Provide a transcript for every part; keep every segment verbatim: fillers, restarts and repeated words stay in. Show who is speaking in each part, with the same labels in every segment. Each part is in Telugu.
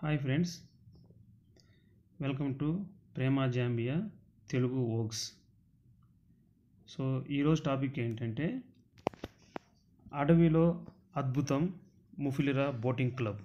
Speaker 1: Hi friends, welcome to Prema Zambia Telugu vlogs. So ఈరోజు టాపిక్ ఏంటంటే అడవిలో అద్భుతం ముఫులిరా బోటింగ్ క్లబ్.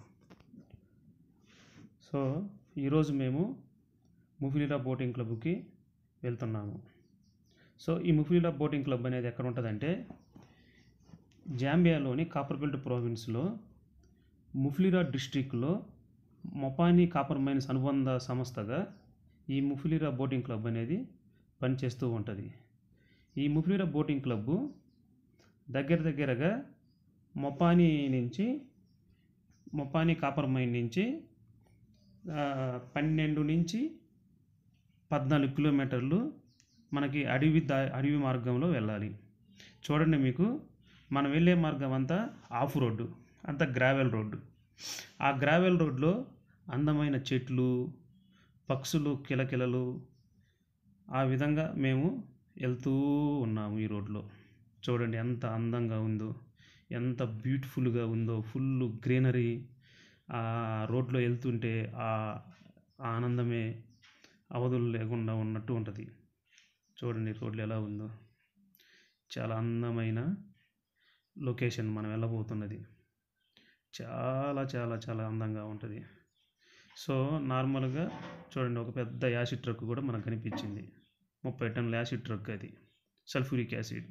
Speaker 1: సో ఈరోజు మేము ముఫులిరా బోటింగ్ క్లబ్కి వెళ్తున్నాము. సో ఈ ముఫులిరా బోటింగ్ క్లబ్ అనేది ఎక్కడ ఉంటుందంటే జాంబియాలోని కాపర్బెల్ట్ ప్రావిన్స్లో ముఫులిరా డిస్ట్రిక్ట్లో మొపాని కాపర్ మైన్స్ అనుబంధ సంస్థగా ఈ ముఫులిరా బోటింగ్ క్లబ్ అనేది పనిచేస్తూ ఉంటుంది. ఈ ముఫులిరా బోటింగ్ క్లబ్బు దగ్గర దగ్గరగా మొపాని నుంచి మొపాని కాపర్ మైన్ నుంచి పన్నెండు నుంచి పద్నాలుగు కిలోమీటర్లు మనకి అడవి దా అడవి మార్గంలో వెళ్ళాలి. చూడండి, మీకు మనం వెళ్ళే మార్గం అంతా ఆఫ్ రోడ్డు, అంతా గ్రావెల్ రోడ్డు. ఆ గ్రావెల్ రోడ్లో అందమైన చెట్లు, పక్షులు కిలకిలలు, ఆ విధంగా మేము వెళ్తూ ఉన్నాము. ఈ రోడ్లో చూడండి ఎంత అందంగా ఉందో, ఎంత బ్యూటిఫుల్గా ఉందో, ఫుల్ గ్రీనరీ. ఆ రోడ్లో వెళ్తుంటే ఆ ఆనందమే అవధులు లేకుండా ఉన్నట్టు ఉంటుంది. చూడండి రోడ్లు ఎలా ఉందో, చాలా అందమైన లొకేషన్ మనం వెళ్ళబోతున్నది. చాలా చాలా చాలా అందంగా ఉంటుంది. సో నార్మల్గా చూడండి, ఒక పెద్ద యాసిడ్ ట్రక్ కూడా మనకు కనిపించింది. ముప్పై టన్నుల యాసిడ్ ట్రక్, అది సల్ఫ్యూరిక్ యాసిడ్.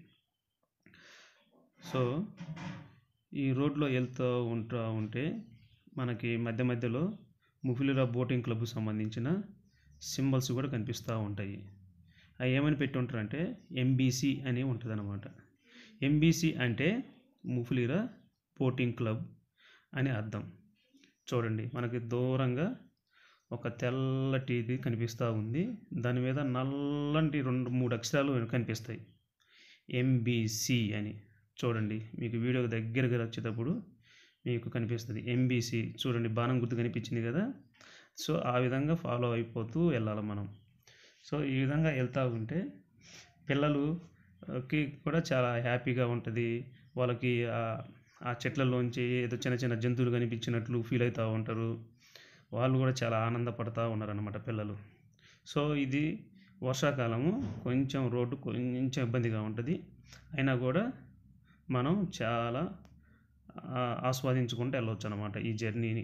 Speaker 1: సో ఈ రోడ్లో వెళ్తూ ఉంటా ఉంటే మనకి మధ్య మధ్యలో ముఫులిరా బోటింగ్ క్లబ్కు సంబంధించిన సింబల్స్ కూడా కనిపిస్తూ ఉంటాయి. అవి ఏమని పెట్టి ఉంటారంటే ఎంబీసీ అని ఉంటుంది అన్నమాట. ఎంబీసీ అంటే ముఫులిరా బోటింగ్ క్లబ్ అని అర్థం. చూడండి, మనకి దూరంగా ఒక తెల్లటిది కనిపిస్తూ ఉంది. దాని మీద నల్లంటి రెండు మూడు అక్షరాలు కనిపిస్తాయి, ఎంబీసీ అని. చూడండి, మీకు వీడియో దగ్గరగా వచ్చేటప్పుడు మీకు కనిపిస్తుంది ఎంబీసీ. చూడండి, బాణం గుర్తు కనిపించింది కదా. సో ఆ విధంగా ఫాలో అయిపోతూ వెళ్ళాలి మనం. సో ఈ విధంగా వెళ్తూ ఉంటే పిల్లలకి కూడా చాలా హ్యాపీగా ఉంటుంది. వాళ్ళకి ఆ చెట్లలోంచి ఏదో చిన్న చిన్న జంతువులు కనిపించినట్లు ఫీల్ అవుతూ ఉంటారు. వాళ్ళు కూడా చాలా ఆనందపడుతూ ఉన్నారన్నమాట పిల్లలు. సో ఇది వర్షాకాలము, కొంచెం రోడ్డు కొంచెం ఇబ్బందిగా ఉంటుంది. అయినా కూడా మనం చాలా ఆస్వాదించుకుంటూ వెళ్ళవచ్చు అన్నమాట ఈ జర్నీని.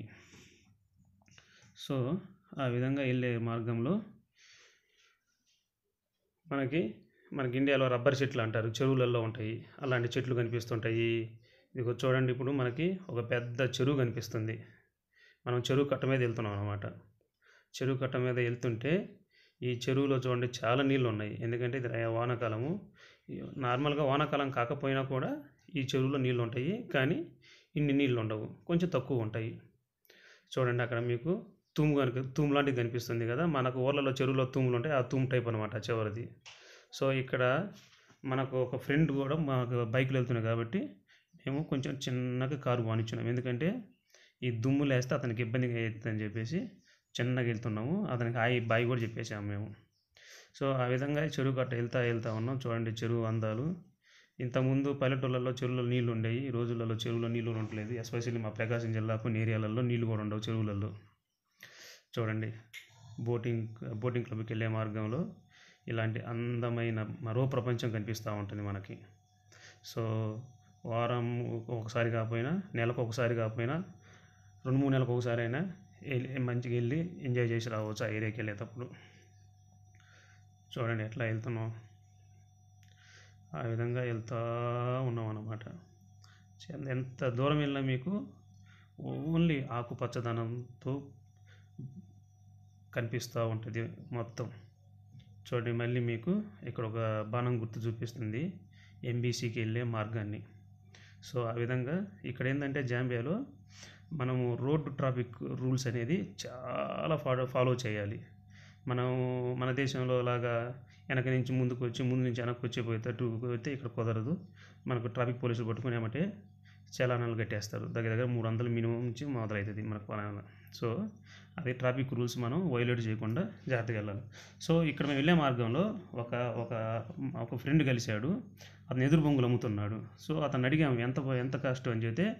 Speaker 1: సో ఆ విధంగా వెళ్ళే మార్గంలో మనకి మనకి ఇండియాలో రబ్బర్ చెట్లు అంటారు, చెరువులలో ఉంటాయి. అలాంటి చెట్లు కనిపిస్తుంటాయి. ఇదిగో చూడండి, ఇప్పుడు మనకి ఒక పెద్ద చెరువు కనిపిస్తుంది. మనం చెరువు కట్ట మీద వెళ్తున్నాం అన్నమాట. చెరువు కట్ట మీద వెళ్తుంటే ఈ చెరువులో చూడండి చాలా నీళ్ళు ఉన్నాయి. ఎందుకంటే ఇది వానాకాలము. నార్మల్గా వానాకాలం కాకపోయినా కూడా ఈ చెరువులో నీళ్ళు ఉంటాయి, కానీ ఇన్ని నీళ్ళు ఉండవు, కొంచెం తక్కువ ఉంటాయి. చూడండి, అక్కడ మీకు తూము కనుక తూము లాంటిది కనిపిస్తుంది కదా. మనకు ఊర్లలో చెరువులో తూములు ఉంటాయి, ఆ తూము టైప్ అనమాట చివరిది. సో ఇక్కడ మనకు ఒక ఫ్రెండ్ కూడా మాకు బైక్లో వెళ్తున్నాయి కాబట్టి మేము కొంచెం చిన్నగా కారు బానిచ్చున్నాం. ఎందుకంటే ఈ దుమ్ములు వేస్తే అతనికి ఇబ్బందిగా అవుతుందని చెప్పేసి చిన్నగా వెళ్తున్నాము. అతనికి హాయి బాయ్ కూడా చెప్పేసాము మేము. సో ఆ విధంగా చెరువు కట్ట వెళ్తా వెళ్తా ఉన్నాం. చూడండి చెరువు అందాలు. ఇంతకుముందు పల్లెటూళ్ళల్లో చెరువులో నీళ్ళు ఉండేవి, ఈ రోజులలో చెరువులో నీళ్ళు ఉండట్లేదు. ఎస్పెషల్లీ మా ప్రకాశం జిల్లా కొన్ని ఏరియాలలో నీళ్ళు కూడా ఉండవు చెరువులలో. చూడండి, బోటింగ్ బోటింగ్ క్లబ్కి వెళ్ళే మార్గంలో ఇలాంటి అందమైన మరో ప్రపంచం కనిపిస్తూ ఉంటుంది మనకి. సో వారం ఒకసారి కాకపోయినా, నెలకు ఒకసారి కాకపోయినా, రెండు మూడు నెలలకు ఒకసారి అయినా వెళ్ళి మంచిగా వెళ్ళి ఎంజాయ్ చేసి రావచ్చు ఆ ఏరియాకి వెళ్ళేటప్పుడు. చూడండి ఎట్లా వెళ్తున్నాం, ఆ విధంగా వెళ్తూ ఉన్నాం అన్నమాట. ఎంత దూరం వెళ్ళినా మీకు ఓన్లీ ఆకుపచ్చదనంతో కనిపిస్తూ ఉంటుంది మొత్తం. చూడండి, మళ్ళీ మీకు ఇక్కడ ఒక బాణం గుర్తు చూపిస్తుంది ఎంబీసీకి వెళ్ళే మార్గాన్ని. సో ఆ విధంగా ఇక్కడ ఏంటంటే జాంబియాలో మనము రోడ్డు ట్రాఫిక్ రూల్స్ అనేది చాలా ఫాలో ఫాలో చేయాలి. మనం మన దేశంలో లాగా వెనక నుంచి ముందుకు వచ్చి ముందు నుంచి వెనక్కి వచ్చి పోయేటట్టు పోతే ఇక్కడ కుదరదు. మనకు ట్రాఫిక్ పోలీసులు పట్టుకుని ఏమంటే చలానాలు కట్టేస్తారు. దగ్గర దగ్గర మూడు వందలు మినిమం నుంచి మొదలవుతుంది మనకు పలానా. సో అది ట్రాఫిక్ రూల్స్ మనం వైలేట్ చేయకుండా జాగ్రత్తగా వెళ్ళాలి. సో ఇక్కడ మేము వెళ్ళే మార్గంలో ఒక ఒక ఒక ఫ్రెండ్ కలిశాడు. అతను ఎదురు బొంగులు అమ్ముతున్నాడు. సో అతను అడిగాము ఎంత ఎంత కాస్ట్ అని చెప్తే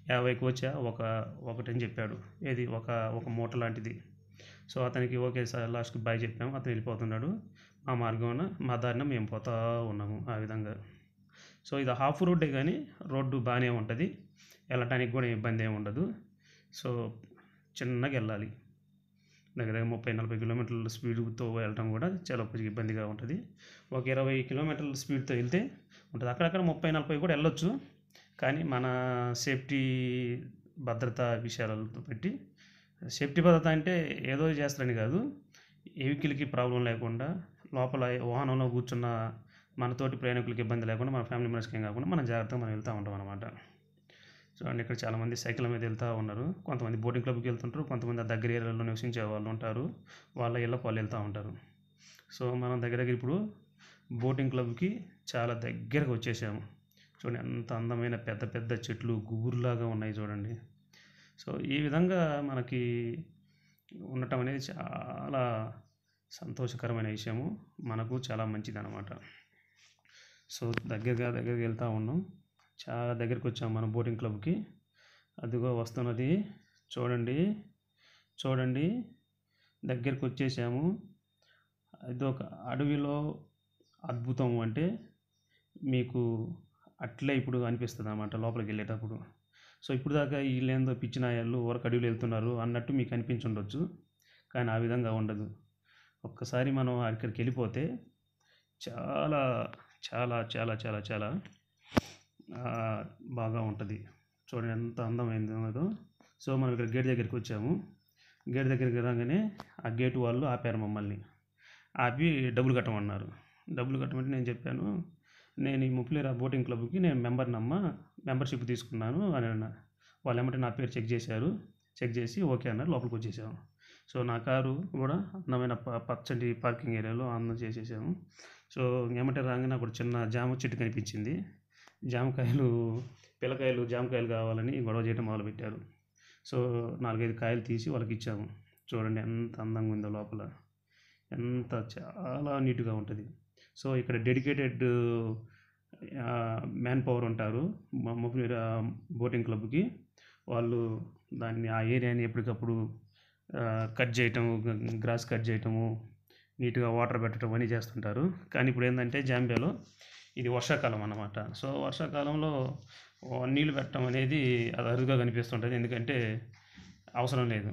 Speaker 1: యాభైకి వచ్చా ఒక ఒకటని చెప్పాడు. ఏది ఒక ఒక మూట లాంటిది. సో అతనికి ఓకే సార్ లాస్ట్కి బాయ్ చెప్పాము. అతను వెళ్ళిపోతున్నాడు. మా మార్గాన మా దారిన మేము పోతూ ఉన్నాము ఆ విధంగా. సో ఇది హాఫ్ రోడ్డే కానీ రోడ్డు బాగానే ఉంటుంది, వెళ్ళటానికి కూడా ఇబ్బంది ఏమి ఉండదు. సో చిన్నగా వెళ్ళాలి, దగ్గర దగ్గర ముప్పై నలభై కిలోమీటర్ల స్పీడ్తో వెళ్ళడం కూడా చాలా కొంచెం ఇబ్బందిగా ఉంటుంది. ఒక ఇరవై కిలోమీటర్ల స్పీడ్తో వెళ్తే ఉంటుంది. అక్కడక్కడ ముప్పై నలభై కూడా వెళ్ళొచ్చు, కానీ మన సేఫ్టీ భద్రత విషయాలతో పెట్టి, సేఫ్టీ భద్రత అంటే ఏదో చేస్తారని కాదు, వెహికల్కి ప్రాబ్లం లేకుండా లోపల వాహనంలో కూర్చున్న మనతోటి ప్రయాణికులకి ఇబ్బంది లేకుండా, మన ఫ్యామిలీ మెంబర్స్కి ఏం కాకుండా మనం జాగ్రత్తగా మనం వెళ్తూ ఉంటాం అన్నమాట. చూడండి ఇక్కడ చాలామంది సైకిల్ మీద వెళ్తూ ఉన్నారు. కొంతమంది బోటింగ్ క్లబ్కి వెళ్తుంటారు, కొంతమంది ఆ దగ్గర ఏరియాలో నివసించే వాళ్ళు ఉంటారు, వాళ్ళ ఇళ్ళకి వాళ్ళు వెళ్తూ ఉంటారు. సో మనం దగ్గర దగ్గర ఇప్పుడు బోటింగ్ క్లబ్కి చాలా దగ్గరకు వచ్చేసాము. చూడండి ఎంత అందమైన పెద్ద పెద్ద చెట్లు గుబురులాగా ఉన్నాయి చూడండి. సో ఈ విధంగా మనకి ఉండటం అనేది చాలా సంతోషకరమైన విషయము, మనకు చాలా మంచిది అన్నమాట. సో దగ్గరగా దగ్గరికి వెళ్తూ ఉన్నాం, చాలా దగ్గరికి వచ్చాము మనం బోటింగ్ క్లబ్కి. అదిగో వస్తున్నది చూడండి, చూడండి దగ్గరికి వచ్చేసాము. ఇదొక అడవిలో అద్భుతం అంటే మీకు అట్లే ఇప్పుడు అనిపిస్తుంది అన్నమాట లోపలికి వెళ్ళేటప్పుడు. సో ఇప్పుడు దాకా వీళ్ళేందో పిచ్చినాయాళ్ళు ఊరకు అడవిలో వెళ్తున్నారు అన్నట్టు మీకు అనిపించుండొచ్చు, కానీ ఆ విధంగా ఉండదు. ఒక్కసారి మనం అక్కడికి వెళ్ళిపోతే చాలా చాలా చాలా చాలా చాలా బాగా ఉంటుంది. చూడండి ఎంత అందమైంది ఉన్నదో. సో మనం ఇక్కడ గేట్ దగ్గరికి వచ్చాము. గేట్ దగ్గరికి రాగానే ఆ గేటు వాళ్ళు ఆపారు మమ్మల్ని. ఆపి డబ్బులు కట్టమన్నారు. డబ్బులు కట్టమంటే నేను చెప్పాను, నేను ఈ ముఫులిరా బోటింగ్ క్లబ్కి నేను మెంబర్నమ్మ, మెంబర్షిప్ తీసుకున్నాను అని అన్నా. వాళ్ళు ఏమంటే నా పేరు చెక్ చేశారు, చెక్ చేసి ఓకే అన్నారు, లోపలికి వచ్చేసాము. సో నా కారు కూడా అందమైన ప పచ్చటి పార్కింగ్ ఏరియాలో అందం చేసేసాము. సో ఏమంటే రాగానే నాకు చిన్న జామ చెట్టు కనిపించింది. జామకాయలు పిల్లకాయలు జామకాయలు కావాలని గొడవ చేయడం మొదలుపెట్టారు. సో నాలుగైదు కాయలు తీసి వాళ్ళకి ఇచ్చాము. చూడండి ఎంత అందంగా ఉందో లోపల, ఎంత చాలా నీట్గా ఉంటుంది. సో ఇక్కడ డెడికేటెడ్ మ్యాన్ పవర్ ఉంటారు ముఫులిరా బోటింగ్ క్లబ్కి. వాళ్ళు దాన్ని ఆ ఏరియాని ఎప్పటికప్పుడు కట్ చేయటము, గ్రాస్ కట్ చేయటము, నీట్గా వాటర్ పెట్టడం అని చేస్తుంటారు. కానీ ఇప్పుడు ఏంటంటే జాంబియాలో ఇది వర్షాకాలం అన్నమాట. సో వర్షాకాలంలో నీళ్ళు పెట్టడం అనేది అది అరుదుగా కనిపిస్తుంటుంది, ఎందుకంటే అవసరం లేదు.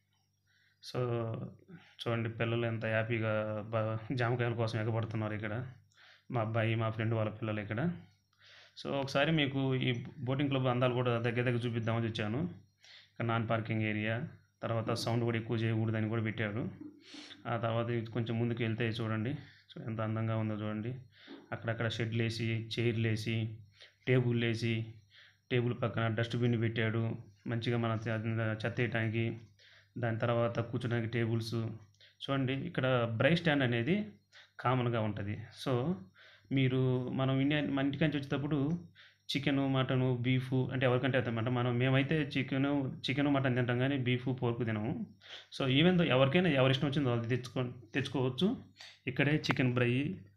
Speaker 1: సో చూడండి పిల్లలు ఎంత హ్యాపీగా బా జామకాయల కోసం ఎగబడుతున్నారు ఇక్కడ. మా అబ్బాయి మా ఫ్రెండ్ వాళ్ళ పిల్లలు ఇక్కడ. సో ఒకసారి మీకు ఈ బోటింగ్ క్లబ్ అందాలు కూడా దగ్గర దగ్గర చూపిద్దామని వచ్చాను. ఇక్కడ నాన్ పార్కింగ్ ఏరియా, తర్వాత సౌండ్ కూడా ఎక్కువ చేయకూడదని కూడా పెట్టారు. ఆ తర్వాత కొంచెం ముందుకు వెళ్తే చూడండి ఎంత అందంగా ఉందో చూడండి. అక్కడక్కడ షెడ్లు వేసి, చైర్లు వేసి, టేబుల్ వేసి, టేబుల్ పక్కన డస్ట్బిన్ పెట్టాడు మంచిగా మన చెత్త వేయటానికి. దాని తర్వాత కూర్చోడానికి టేబుల్స్ చూడండి. ఇక్కడ బ్రైట్ స్టాండ్ అనేది కామన్గా ఉంటుంది. సో మీరు మనం ఇండియా మన ఇంటికాంచి వచ్చేటప్పుడు చికెను, మటను, బీఫు అంటే ఎవరికంటే అవుతామంట. మనం మేమైతే చికెను చికెను మటన్ తింటాం, కానీ బీఫు పోర్కు తినము. సో ఈవెన్ దో ఎవరికైనా ఎవరి ఇష్టం వచ్చిందో వాళ్ళు తెచ్చుకో తెచ్చుకోవచ్చు. ఇక్కడే చికెన్ ఫ్రై,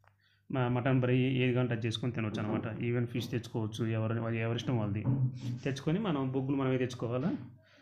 Speaker 1: మటన్ ఫ్రై ఏది కావాలంటే అది చేసుకొని తినవచ్చు అనమాట. ఈవెన్ ఫిష్ తెచ్చుకోవచ్చు, ఎవరి ఎవరిష్టం వాళ్ళది తెచ్చుకొని మనం బొగ్గులు మనమే తెచ్చుకోవాలా,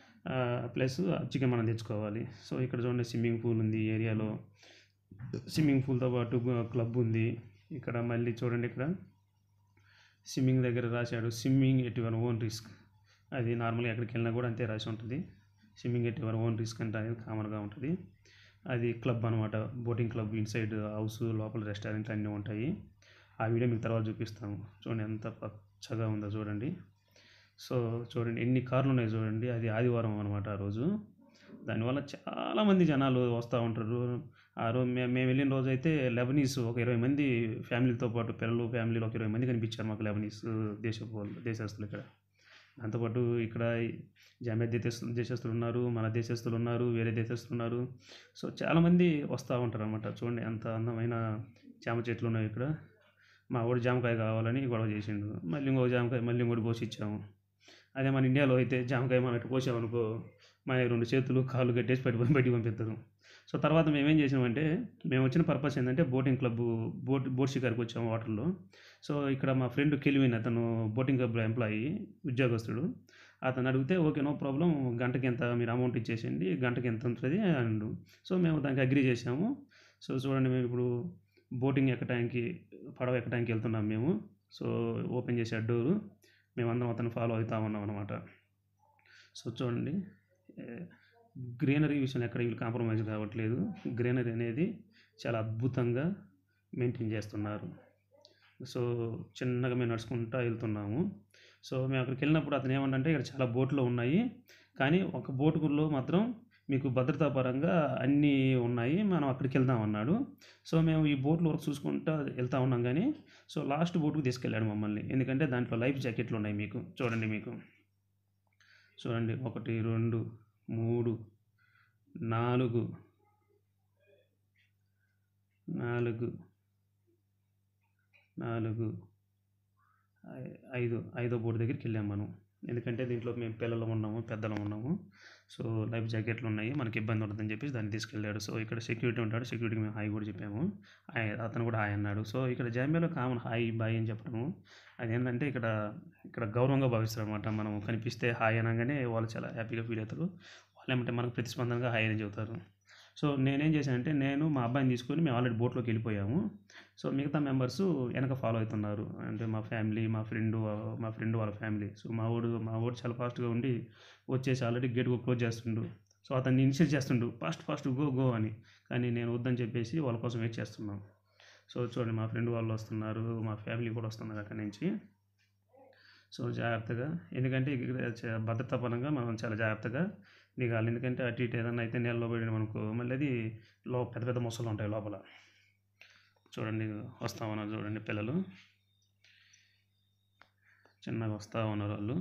Speaker 1: ప్లస్ చికెన్ మనం తెచ్చుకోవాలి. సో ఇక్కడ చూడండి స్విమ్మింగ్ పూల్ ఉంది ఏరియాలో. స్విమ్మింగ్ పూల్తో పాటు క్లబ్ ఉంది ఇక్కడ. మళ్ళీ చూడండి ఇక్కడ స్విమ్మింగ్ దగ్గర రాశాడు swimming at your own risk. అది నార్మల్గా ఎక్కడికి వెళ్ళినా కూడా అంతే రాసి ఉంటుంది. Swimming at your own risk అంటే అనేది కామన్గా ఉంటుంది. అది క్లబ్ అనమాట, బోటింగ్ క్లబ్. ఇన్సైడ్ హౌస్, లోపల రెస్టారెంట్లు అన్నీ ఉంటాయి. ఆ వీడియో మీకు తర్వాత చూపిస్తాము. చూడండి ఎంత పచ్చగా ఉందో చూడండి. సో చూడండి ఎన్ని కార్లు ఉన్నాయి చూడండి. అది ఆదివారం అనమాట ఆ రోజు. దానివల్ల చాలామంది జనాలు వస్తూ ఉంటారు. ఆ రోజు మేము మేము వెళ్ళిన రోజు అయితే లెబనీస్ ఒక ఇరవై మంది ఫ్యామిలీతో పాటు, పిల్లలు ఫ్యామిలీలో ఒక ఇరవై మంది కనిపించారు మాకు లెబనీస్ దేశపు వాళ్ళు, దేశస్తులు ఇక్కడ. దాంతోపాటు ఇక్కడ జాంబియా దేశస్తులు దేశస్తులు ఉన్నారు, మన దేశస్తులు ఉన్నారు, వేరే దేశస్తులు ఉన్నారు. సో చాలామంది వస్తూ ఉంటారు అనమాట. చూడండి ఎంత అందమైన జామ చెట్లు ఉన్నాయి ఇక్కడ. మా వాడు జామకాయ కావాలని గొడవ చేసిండు, మళ్ళీ ఇంకో జామకాయ మళ్ళీ ఇంకోటి పోసి ఇచ్చాము. అదే మన ఇండియాలో అయితే జామకాయ మనం ఇట్లా పోసామనుకో, మన రెండు చేతులు కాళ్ళు కట్టేసి పెట్టి బయటికి పంపిస్తారు. సో తర్వాత మేమేం చేసామంటే, మేము వచ్చిన పర్పస్ ఏంటంటే బోటింగ్ క్లబ్ బోట్ బోట్ షికార్కి వచ్చాము వాటర్లో. సో ఇక్కడ మా ఫ్రెండ్ కెల్విన్, అతను బోటింగ్ క్లబ్ ఎంప్లాయీ, ఉద్యోగస్తుడు. అతను అడిగితే ఓకే నో ప్రాబ్లం, గంటకి ఎంత మీరు అమౌంట్ ఇచ్చేసేయండి, గంటకి ఎంత ఉంటుంది అండు. సో మేము దానికి అగ్రీ చేసాము. సో చూడండి మేము ఇప్పుడు బోటింగ్ ఎక్కడానికి, పడవ ఎక్కడానికి వెళ్తున్నాం మేము. సో ఓపెన్ చేసే డోరు, మేమందరం అతను ఫాలో అవుతా ఉన్నాం అనమాట. సో చూడండి, గ్రీనరీ విషయంలో ఎక్కడ వీళ్ళు కాంప్రమైజ్ కావట్లేదు. గ్రీనరీ అనేది చాలా అద్భుతంగా మెయింటైన్ చేస్తున్నారు. సో చిన్నగా మేము నడుచుకుంటూ వెళ్తున్నాము. సో మేము అక్కడికి వెళ్ళినప్పుడు అతను ఏమంటే ఇక్కడ చాలా బోట్లు ఉన్నాయి, కానీ ఒక బోటులో మాత్రం మీకు భద్రతా పరంగా అన్నీ ఉన్నాయి, మనం అక్కడికి వెళ్దాం అన్నాడు. సో మేము ఈ బోట్లో వరకు చూసుకుంటూ వెళ్తూ ఉన్నాం, కానీ సో లాస్ట్ బోట్కి తీసుకెళ్ళాడు మమ్మల్ని. ఎందుకంటే దాంట్లో లైఫ్ జాకెట్లు ఉన్నాయి. మీకు చూడండి, మీకు చూడండి ఒకటి రెండు మూడు నాలుగు నాలుగు నాలుగు ఐదు ఐదో బోర్డు దగ్గరికి వెళ్ళాము మనం. ఎందుకంటే దీంట్లో మేము పిల్లలు ఉన్నాము, పెద్దలు ఉన్నాము. సో లైఫ్ జాకెట్లు ఉన్నాయి, మనకి ఇబ్బంది ఉంటుందని చెప్పేసి దాన్ని తీసుకెళ్ళాడు. సో ఇక్కడ సెక్యూరిటీ ఉంటాడు, సెక్యూరిటీకి మేము హాయ్ కూడా చెప్పాము. హాయ్, అతను కూడా హాయ్ అన్నాడు. సో ఇక్కడ జాంబియాలో కామన్ హాయ్ బాయ్ అని చెప్పడము, అదేంటంటే ఇక్కడ ఇక్కడ గౌరవంగా భావిస్తారు అనమాట. మనం కనిపిస్తే హాయ్ అనగానే వాళ్ళు చాలా హ్యాపీగా ఫీల్ అవుతారు. వాళ్ళు ఏమంటే మనకు ప్రతిస్పందనగా హాయ్ అని చెబుతారు. సో నేనేం చేశానంటే, నేను మా అబ్బాయిని తీసుకొని మేము ఆల్రెడీ బోట్లోకి వెళ్ళిపోయాము. సో మిగతా మెంబర్స్ వెనక ఫాలో అవుతున్నారు, అంటే మా ఫ్యామిలీ, మా ఫ్రెండ్ మా ఫ్రెండ్ వాళ్ళ ఫ్యామిలీ. సో మా వాడు మా వాడు చాలా ఫాస్ట్గా ఉండి వచ్చేసి ఆల్రెడీ గేట్ క్లోజ్ చేస్తుండు. సో అతన్ని ఇనిషియేట్ చేస్తుండు, ఫాస్ట్ ఫాస్ట్ గో గో అని. కానీ నేను వద్దని చెప్పేసి వాళ్ళ కోసం వెయిట్ చేస్తున్నాం. సో చూడండి, మా ఫ్రెండ్ వాళ్ళు వస్తున్నారు, మా ఫ్యామిలీ కూడా వస్తున్నారు అక్కడి నుంచి. సో జాగ్రత్తగా, ఎందుకంటే ఇక్కడ భద్రతా పరంగా మనం చాలా జాగ్రత్తగా దిగాలి. ఎందుకంటే అటు ఇటు ఏదైనా అయితే నీళ్ళలో పడిన మనకు మళ్ళీ అది లో పెద్ద పెద్ద మొసలు ఉంటాయి లోపల. చూడండి వస్తూ ఉన్నారు, చూడండి పిల్లలు చిన్నగా వస్తూ ఉన్నారు వాళ్ళు.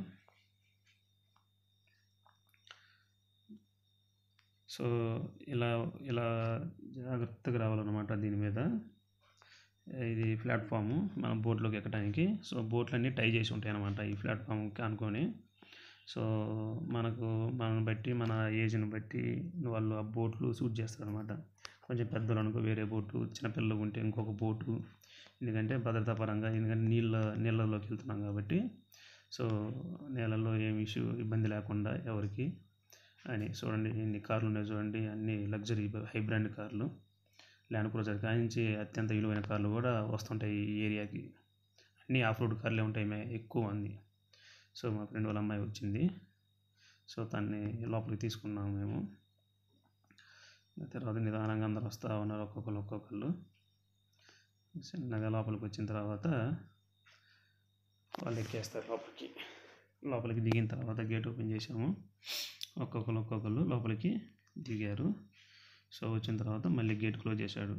Speaker 1: సో ఇలా ఇలా జాగ్రత్తగా రావాలన్నమాట దీని మీద. ఇది ప్లాట్ఫాము మనం బోట్లోకి ఎక్కడానికి. సో బోట్లన్నీ టై చేసి ఉంటాయి అన్నమాట ఈ ప్లాట్ఫామ్కి అనుకొని. సో మనకు మనని బట్టి, మన ఏజ్ని బట్టి వాళ్ళు ఆ బోట్లు సూట్ చేస్తారు అనమాట. కొంచెం పెద్దలు అనుకో వేరే బోటు, చిన్నపిల్లలు ఉంటే ఇంకొక బోటు. ఎందుకంటే భద్రతా పరంగా, ఎందుకంటే నీళ్ళ నీళ్ళలోకి వెళ్తున్నాం కాబట్టి. సో నీళ్ళల్లో ఏమి ఇష్యూ ఇబ్బంది లేకుండా ఎవరికి అని. చూడండి ఇన్ని కార్లు ఉన్నాయి, చూడండి అన్ని లగ్జరీ హై బ్రాండ్ కార్లు. ల్యాండ్ క్రూజర్ కానించి అత్యంత విలువైన కార్లు కూడా వస్తుంటాయి ఈ ఏరియాకి. అన్నీ ఆఫ్ రోడ్ కార్లే ఉంటాయి ఎక్కువ మంది. సో మా ఫ్రెండ్ వాళ్ళ అమ్మాయి వచ్చింది. సో తన్ని లోపలికి తీసుకున్నాము మేము. తర్వాత నిదానంగా అందరూ వస్తూ ఉన్నారు, ఒక్కొక్కరు ఒక్కొక్కళ్ళు. చిన్నగా లోపలికి వచ్చిన తర్వాత వాళ్ళు ఎక్కేస్తారు లోపలికి. లోపలికి దిగిన తర్వాత గేట్ ఓపెన్ చేసాము, ఒక్కొక్కరు ఒక్కొక్కళ్ళు లోపలికి దిగారు. సో వచ్చిన తర్వాత మళ్ళీ గేట్ క్లోజ్ చేశాడు.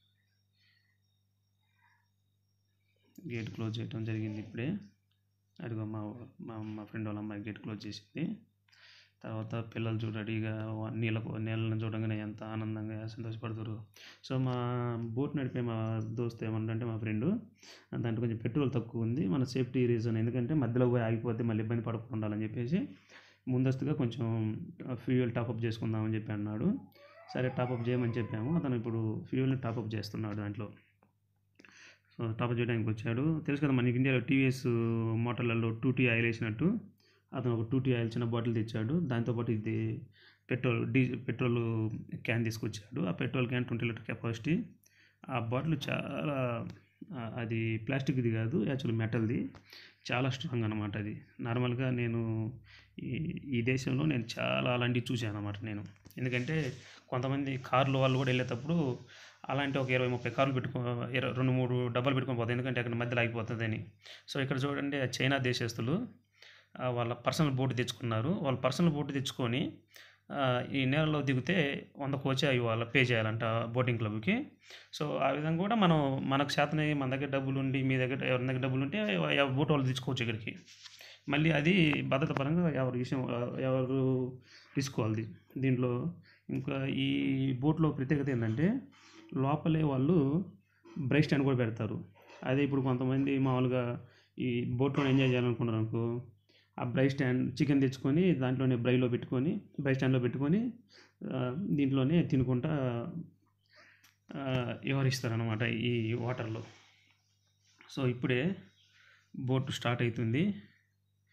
Speaker 1: గేట్ క్లోజ్ చేయడం జరిగింది ఇప్పుడే. అడిగో మా మా మా ఫ్రెండ్ వాళ్ళ అమ్మాయి గేట్ క్లోజ్ చేసింది. తర్వాత పిల్లలు చూడ రెడీగా నీళ్ళకు నీళ్ళని చూడగానే ఎంత ఆనందంగా సంతోషపడతారు. సో మా బోట్ నడిపే మా దోస్త్ ఏమంటే, మా ఫ్రెండు, దాంట్లో కొంచెం పెట్రోల్ తక్కువ ఉంది, మన సేఫ్టీ రీజన్, ఎందుకంటే మధ్యలో పోయి ఆగిపోతే మళ్ళీ ఇబ్బంది పడకుండా ఉండాలని చెప్పేసి ముందస్తుగా కొంచెం ఫ్యూయల్ టాపప్ చేసుకుందామని చెప్పి అన్నాడు. సరే టాపప్ చేయమని చెప్పాము. అతను ఇప్పుడు ఫ్యూయల్ని టాపప్ చేస్తున్నాడు దాంట్లో. సో టాపప్ చేయడానికి వచ్చాడు. తెలుసు కదా మనకి ఇండియాలో టీవీఎస్ మోటార్లలో టూ టీ ఆయిల్ వేసినట్టు అతను ఒక టూ టీ ఆయిల్ చిన్న బాటిల్ తెచ్చాడు. దాంతోపాటు ఇది పెట్రోల్ డీ పెట్రోల్ క్యాన్ తీసుకొచ్చాడు. ఆ petrol can twenty litre capacity. ఆ బాటిల్ చాలా, అది ప్లాస్టిక్ది కాదు, యాక్చువల్ మెటల్ది, చాలా స్ట్రాంగ్ అనమాట. అది నార్మల్గా నేను ఈ ఈ దేశంలో నేను చాలా అలాంటివి చూశాను అనమాట నేను. ఎందుకంటే కొంతమంది కార్లు వాళ్ళు కూడా వెళ్ళేటప్పుడు అలాంటి ఒక ఇరవై ముప్పై కార్లు పెట్టుకో ఇరవై రెండు మూడు డబ్బాలు పెట్టుకొని పోతాయి, ఎందుకంటే అక్కడ మధ్యలో ఆగిపోతుందని. సో ఇక్కడ చూడండి, చైనా దేశస్తులు వాళ్ళ పర్సనల్ బోట్ తెచ్చుకున్నారు. వాళ్ళ పర్సనల్ బోట్ తెచ్చుకొని ఈ నేలలో దిగితే వంద కోచే అవి వాళ్ళ పే చేయాలంట బోటింగ్ క్లబ్కి. సో ఆ విధంగా కూడా మనం మనకు శాతనే మన దగ్గర డబ్బులు ఉండి మీ దగ్గర ఎవరి దగ్గర డబ్బులు ఉంటే బోట్ వాళ్ళు తెచ్చుకోవచ్చు ఇక్కడికి. మళ్ళీ అది భద్రత పరంగా ఎవరి విషయం ఎవరు తీసుకోవాలి. దీంట్లో ఇంకా ఈ బోట్లో ప్రత్యేకత ఏంటంటే లోపలే వాళ్ళు బ్రైట్ స్టాండ్ కూడా పెడతారు. అదే ఇప్పుడు కొంతమంది మామూలుగా ఈ బోట్లో ఎంజాయ్ చేయాలనుకున్నారు అనుకో, ఆ బ్రై స్టాండ్ చికెన్ తెచ్చుకొని దాంట్లోనే బ్రైలో పెట్టుకొని బ్రై స్టాండ్లో పెట్టుకొని దీంట్లోనే తినుకుంటా వ్యవహరిస్తారనమాట ఈ వాటర్లో. సో ఇప్పుడే బోట్ స్టార్ట్ అవుతుంది.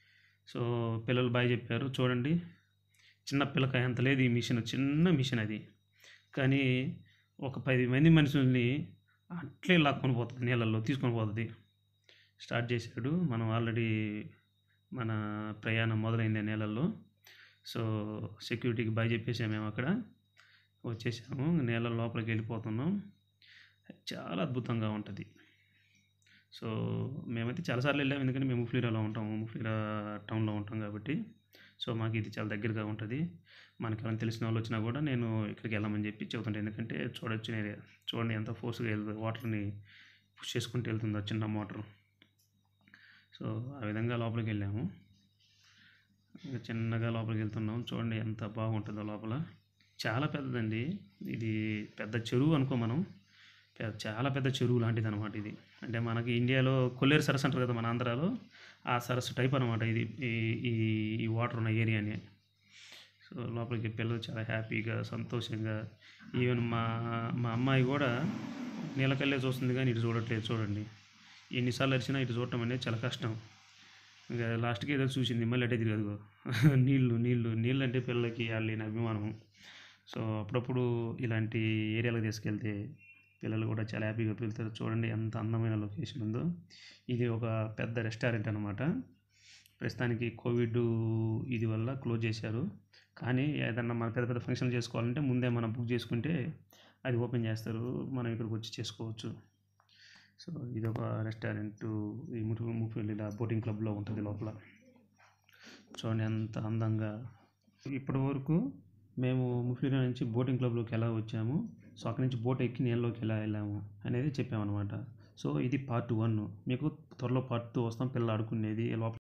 Speaker 1: సో పిల్లలు బాయ్ చెప్పారు. చూడండి చిన్న పిల్లకాయ అంత లేదు ఈ మిషన్, చిన్న మిషన్ అది. కానీ ఒక పది మంది మనుషుల్ని అట్లే లాక్కొని పోతుంది, నీళ్ళల్లో తీసుకొని పోతుంది. స్టార్ట్ చేశాడు. మనం ఆల్రెడీ మన ప్రయాణం మొదలైంది నీళ్ళల్లో. సో సెక్యూరిటీకి బాయ్ చెప్పేసాము, మేము అక్కడ వచ్చేసాము. నీళ్ళ లోపలికి వెళ్ళిపోతున్నాం. చాలా అద్భుతంగా ఉంటుంది. సో మేమైతే చాలాసార్లు వెళ్ళాము, ఎందుకంటే మేము ముఫ్లిరాలో ఉంటాము, ముఫ్లిరా టౌన్లో ఉంటాం కాబట్టి. సో మాకు ఇది చాలా దగ్గరగా ఉంటుంది. మనకి ఎవరైనా తెలిసిన వాళ్ళు వచ్చినా కూడా నేను ఇక్కడికి వెళ్ళమని చెప్పి చెబుతుంటాను, ఎందుకంటే చూడొచ్చు. నేను చూడండి ఎంత ఫోర్స్గా వెళ్తుంది, వాటర్ని పుష్ చేసుకుంటూ వెళ్తుందో చిన్న మోటార్. సో ఆ విధంగా లోపలికి వెళ్ళాము. ఇంకా చిన్నగా లోపలికి వెళ్తున్నాం. చూడండి ఎంత బాగుంటుందో లోపల. చాలా పెద్దదండి ఇది, పెద్ద చెరువు అనుకో మనం. చాలా పెద్ద చెరువు లాంటిది అనమాట ఇది. అంటే మనకి ఇండియాలో కొల్లేరు సరస్సు అంటారు కదా మన ఆంధ్రాలో, ఆ సరస్సు టైప్ అనమాట ఇది, ఈ ఈ వాటర్ ఉన్న ఏరియాని. సో లోపలికి పిల్లలు చాలా హ్యాపీగా సంతోషంగా, ఈవెన్ మా మా అమ్మాయి కూడా నీళ్ళకల్లే చూస్తుంది కానీ ఇటు చూడట్లేదు. చూడండి ఎన్నిసార్లు అరిచినా ఇటు చూడటం అనేది చాలా కష్టం. ఇంకా లాస్ట్కి ఏదో చూసింది, మళ్ళీ అటే తిరగదు. నీళ్ళు నీళ్ళు నీళ్ళు అంటే పిల్లలకి వాళ్ళని అభిమానం. సో అప్పుడప్పుడు ఇలాంటి ఏరియాలకు తీసుకెళ్తే పిల్లలు కూడా చాలా హ్యాపీగా వెళ్తారు. చూడండి ఎంత అందమైన లొకేషన్ ఉందో. ఇది ఒక పెద్ద రెస్టారెంట్ అనమాట. ప్రస్తుతానికి కోవిడ్ ఇది వల్ల క్లోజ్ చేశారు, కానీ ఏదన్నా మన పెద్ద పెద్ద ఫంక్షన్లు చేసుకోవాలంటే ముందే మనం బుక్ చేసుకుంటే అది ఓపెన్ చేస్తారు, మనం ఇక్కడికి వచ్చి చేసుకోవచ్చు. సో ఇది ఒక రెస్టారెంట్, ఈ ముఫులిరా బోటింగ్ క్లబ్లో ఉంటుంది లోపల. చూడండి ఎంత అందంగా. ఇప్పటి వరకు మేము ముఫులిరా నుంచి బోటింగ్ క్లబ్లోకి ఎలా వచ్చాము, సో అక్కడి నుంచి బోట్ ఎక్కి నీళ్ళలోకి ఎలా వెళ్ళాము అనేది చెప్పామన్నమాట. సో ఇది పార్ట్ వన్. మీకు త్వరలో పార్ట్ టూ వస్తాం, పిల్లలు ఆడుకునేది లోపల.